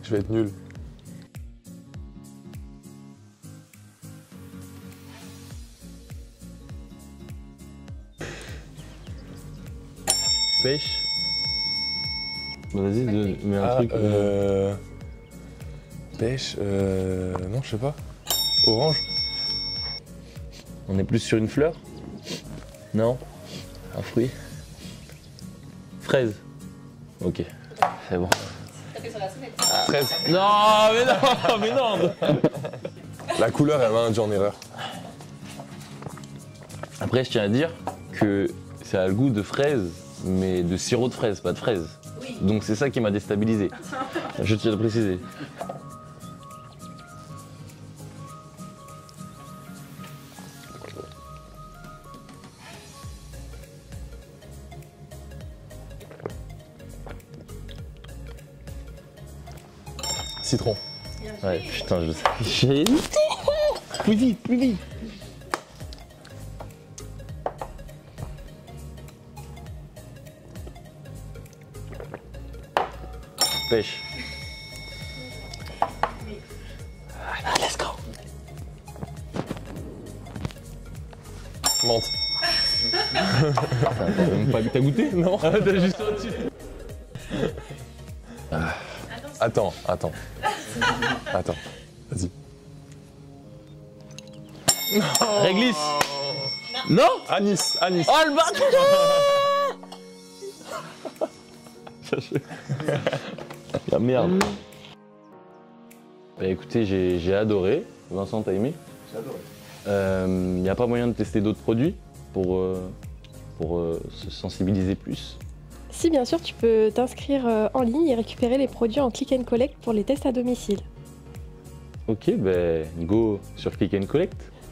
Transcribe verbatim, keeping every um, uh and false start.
Je vais être nul. Pêche. Bah, vas-y, de- mets un Ah, truc. euh... Pêche, euh... non, je sais pas. Orange. On est plus sur une fleur? Non? Un fruit? Fraise. Ok, c'est bon. Tapez sur la sonnette. Fraise. Non, mais non, mais non. La couleur, elle m'a induit en erreur. Après, je tiens à dire que ça a le goût de fraise, mais de sirop de fraise, pas de fraise. Oui. Donc c'est ça qui m'a déstabilisé. Je tiens à le préciser. Citron. Ouais, putain, je sais. J'ai... Plus vite, plus vite. Pêche. Ah, let's go. Menthe. T'as même pas t'as goûté? Non. T'as juste au-dessus. Attends, attends. Attends. Vas-y. Réglisse. Non. Anis, anis. Oh le bâtard. La merde. Bah écoutez, j'ai j'ai adoré. Vincent, t'as aimé? J'ai adoré. Il n'y a pas moyen de tester d'autres produits pour, euh, pour euh, se sensibiliser plus? Si, bien sûr, tu peux t'inscrire euh, en ligne et récupérer les produits en click and collect pour les tests à domicile. Ok, ben go sur Click and Collect.